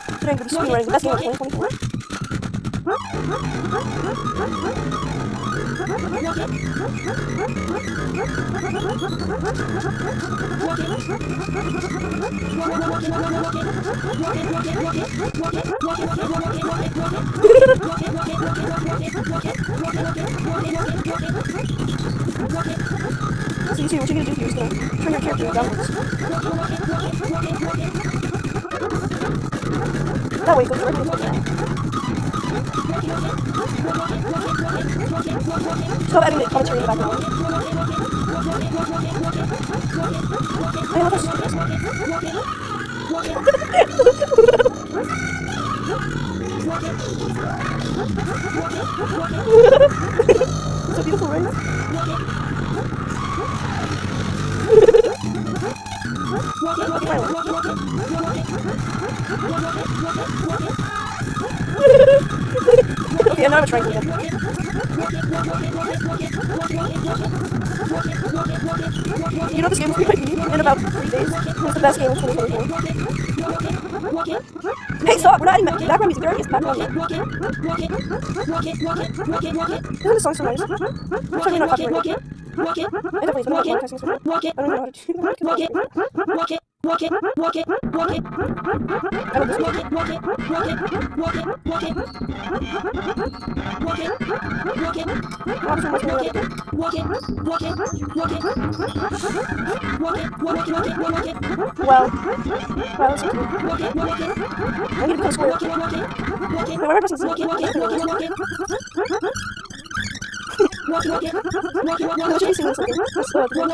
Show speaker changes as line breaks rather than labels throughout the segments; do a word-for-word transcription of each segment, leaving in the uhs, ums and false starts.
Today I'm going to be speedrunning the best game of twenty twenty-four. So you see what you're going to do here is going to turn your character downwards. That way it goes directly into the ground. Stop adding the commentary in the background. I love how stupid this is. So beautiful, right? Okay, I'm not a triangle again. You know this game will be in about three days. It's the best game of twenty twenty-four. Hey, stop! We're not adding background music. There already is background music. Isn't this song so nice? I'm totally not copyrighted. I definitely is, but I'm not monetizing this one. I don't know how to do that. I love this music. Wow. Wow, that's so cool. I'm gonna become a square. Wait, why am I pressing this? I should be singing something. That's uh, the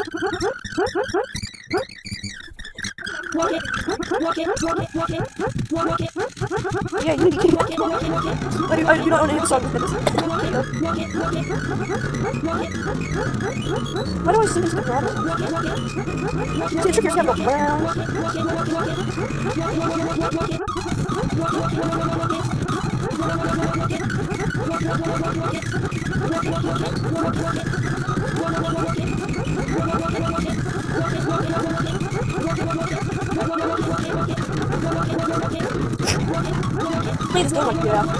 yeah, you need to keep it. I do, I do not own any of the songs with this. Why do I sing this around? See, the trick here is you have to go around. Play this game like you out.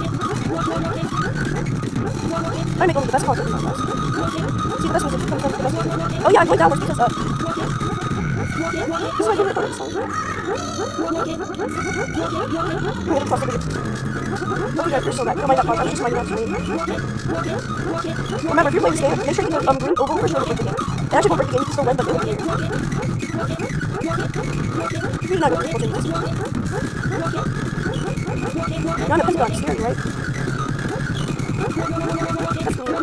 I make one of the best content in my life. See, the best music comes from the best music. Oh yeah, I'm going downwards because of... This is my favorite part of the song. I'm gonna cross the bridge. Don't be you're so bad. Oh my god, I'm just reminding you of the Remember, if you're playing this game, make sure you get um, green oval for sure to break the game. And actually won't break the game, you can still win, but it won't be here. You're not going to break this. You're on a pentagon, it's scary, right? That's cool.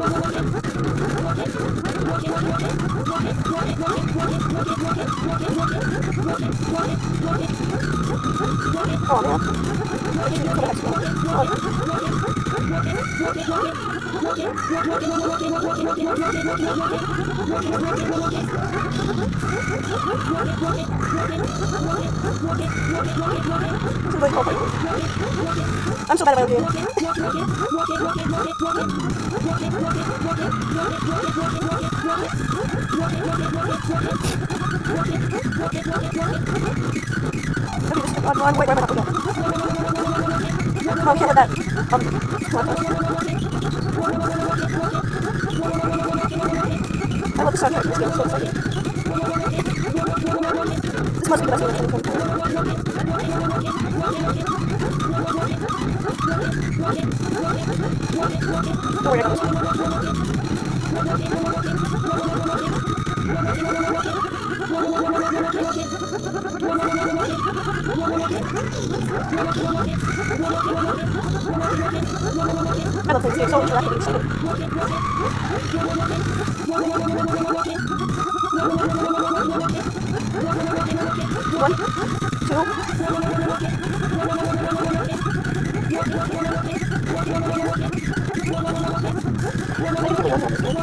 Oh man. Oh. I'm so bad at my own game. Run, run, wait, wait, wait, wait, wait. Oh, I can't let that. Um, come on. I love the soundtrack in this game, it's so exciting. This must be the best game of twenty twenty-four. Don't worry, I got this one. I love playing this game, it's so interactive and exciting. One, two. I can play one time this game.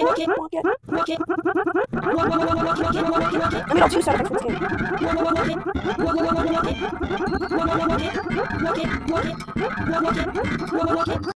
Let me know two sound effects for this game.